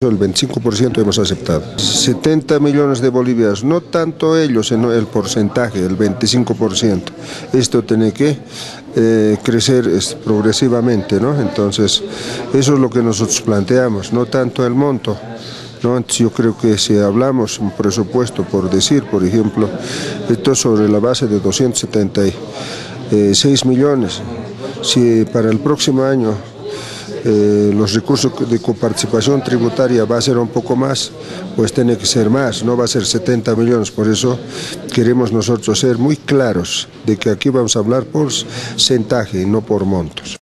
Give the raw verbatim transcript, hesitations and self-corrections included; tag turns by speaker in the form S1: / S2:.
S1: El veinticinco por ciento hemos aceptado. setenta millones de bolivianos, no tanto ellos en el porcentaje, el veinticinco por ciento. Esto tiene que eh, crecer es, progresivamente, ¿no? Entonces, eso es lo que nosotros planteamos, no tanto el monto, ¿no? Entonces, yo creo que si hablamos un presupuesto, por decir, por ejemplo, esto sobre la base de doscientos setenta y seis millones, si para el próximo año Eh, los recursos de coparticipación tributaria va a ser un poco más, pues tiene que ser más, no va a ser setenta millones, por eso queremos nosotros ser muy claros de que aquí vamos a hablar por porcentaje y no por montos.